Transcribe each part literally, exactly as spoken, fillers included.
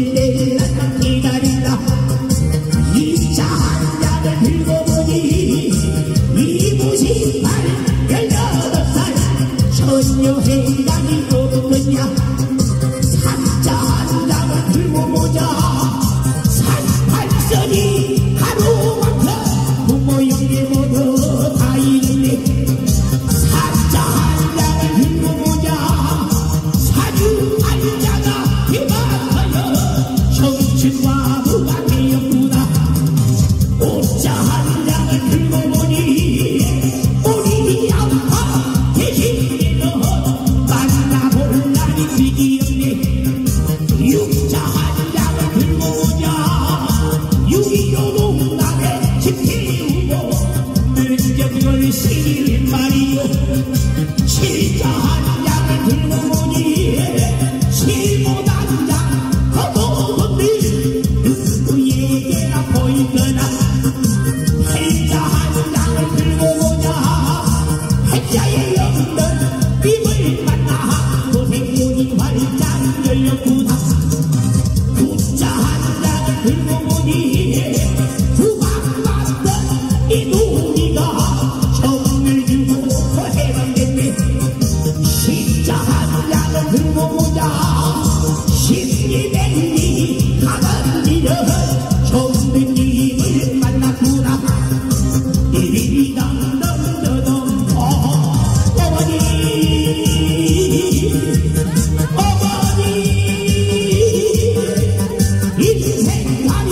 일일이 기다린다. 이 차 한 잔을 들고 보니 이무십팔 열여덟 살 처녀 해당이 없느냐. 삼차 한 잔을 들고 보자 삼팔선이 하루만큼 부모 형제 모두 다 있네. 사자 한 잔을 들고 보자 사주 한 자가 비박하여 청춘과 무관되었구나. 오자 한 잔을 들고 보니 우리 아빠 대신에는 만나볼 날이 비기 없네. 육자 한 잔을 들고 보자 육이오 농단에 집 태우고 면적을 시린 말이요. 칠자 한 잔을 들고 보니 실못 한 잔 거두건들 누구에게나 보이거나. 팔자 한 잔을 들고 보자 팔자에 없는 빔을 만나 고생문이 활짝 열렸구나. 구자 한 잔을 들고 보니 구박받던 이 누리가 정을 주고 해방됐네. 십자 한 잔을 들고 보자 십이백리 가던 일은 정등님을 만났구나. 이리당 덤더덤 어머니 어머니 인생살이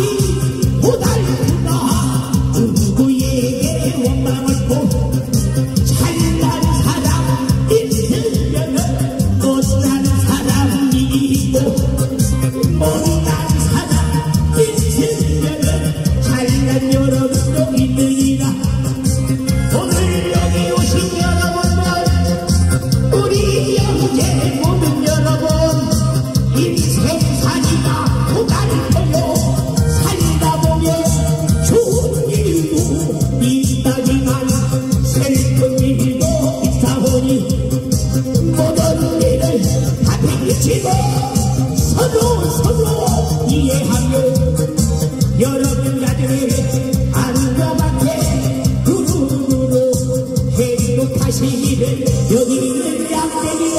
고달프다. 누구에게 원망을 고 잘난 사람 있으면은 못난 사람이 있고 못난 사람 있으면은 잘난 여러분도 있느니라. 오늘 여기 오신 여러분들 우리 형제 모든 여러분 인생살이가 고달퍼요. 살다 보면 좋은 일도 있다지만 슬픈 일도 있사오니 모든 일을 다 비치고 서로 서로 이해하며 여러분 가정에 안전하게 두루두루 행복하시기를. 여기 있는 양떼기가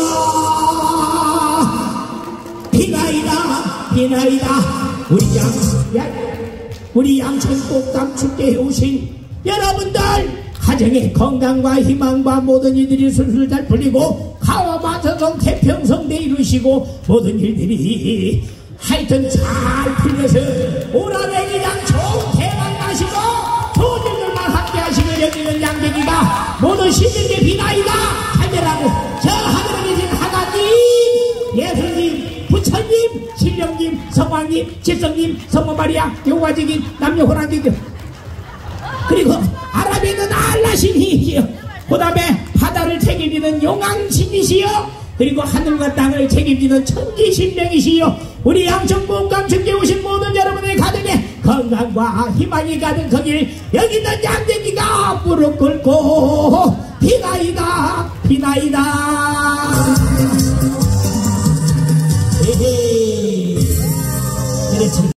비나이다 비나이다. 우리 양, 양 우리 양천 꽃감 축제에 오신 여러분들 가정의 건강과 희망과 모든 일들이 술술 잘 풀리고 가와마서성 태평성대 이루시고 모든 일들이 하여튼 잘 풀려서 올 한해 그냥 좋은 대박 나시고 좋은 일들만 함께 하시면 여기는 양재기가 모든 시민의 비나이다 하느라고 저 하늘에 계신 하나님 예수님 부처님 신령님 성왕님 지성님 성모마리아 여호와적인 남녀 호랑이교 그리고 아랍에 있는 알라신이시여 그 다음에 바다를 책임지는 용왕신이시여 그리고 하늘과 땅을 책임지는 천지신명이시여 우리 양천꽃감 축제에 오신 모든 여러분의 가정에 건강과 희망이 가득하길 여기 있는 양재기가 무릎 꿇고 비나이다 비나이다. 에헤이. 그렇지.